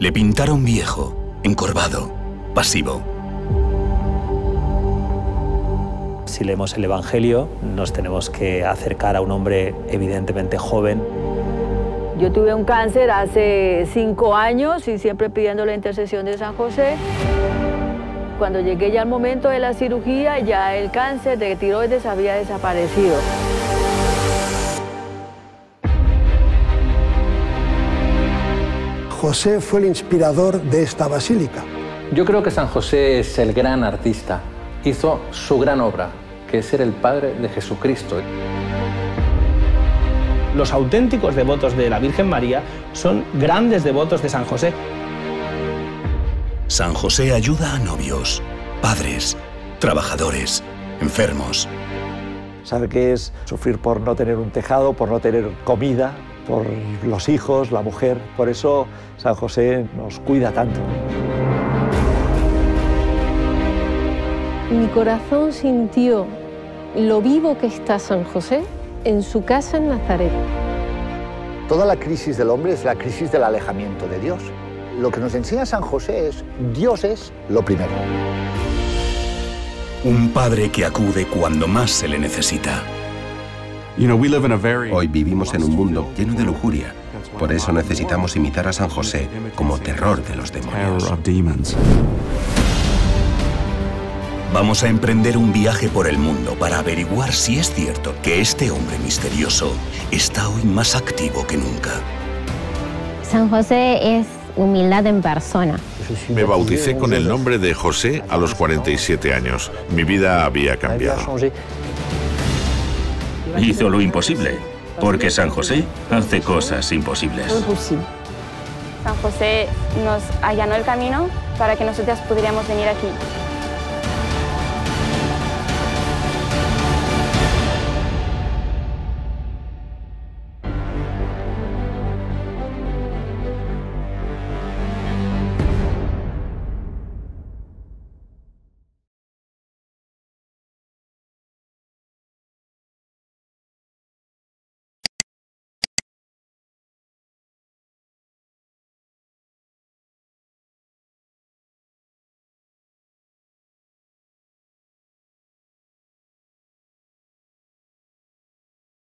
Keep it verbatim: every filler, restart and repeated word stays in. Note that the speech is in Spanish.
Le pintaron viejo, encorvado, pasivo. Si leemos el Evangelio, nos tenemos que acercar a un hombre evidentemente joven. Yo tuve un cáncer hace cinco años y siempre pidiendo la intercesión de San José. Cuando llegué ya al momento de la cirugía, ya el cáncer de tiroides había desaparecido. José fue el inspirador de esta basílica. Yo creo que San José es el gran artista. Hizo su gran obra, que es ser el padre de Jesucristo. Los auténticos devotos de la Virgen María son grandes devotos de San José. San José ayuda a novios, padres, trabajadores, enfermos. Sabe qué es sufrir por no tener un tejado, por no tener comida, por los hijos, la mujer. Por eso San José nos cuida tanto. Mi corazón sintió lo vivo que está San José en su casa en Nazaret. Toda la crisis del hombre es la crisis del alejamiento de Dios. Lo que nos enseña San José es, Dios es lo primero. Un padre que acude cuando más se le necesita. Hoy vivimos en un mundo lleno de lujuria. Por eso necesitamos imitar a San José como terror de los demonios. Vamos a emprender un viaje por el mundo para averiguar si es cierto que este hombre misterioso está hoy más activo que nunca. San José es humildad en persona. Me bauticé con el nombre de José a los cuarenta y siete años. Mi vida había cambiado. Hizo lo imposible, porque San José hace cosas imposibles. San José nos allanó el camino para que nosotras pudiéramos venir aquí.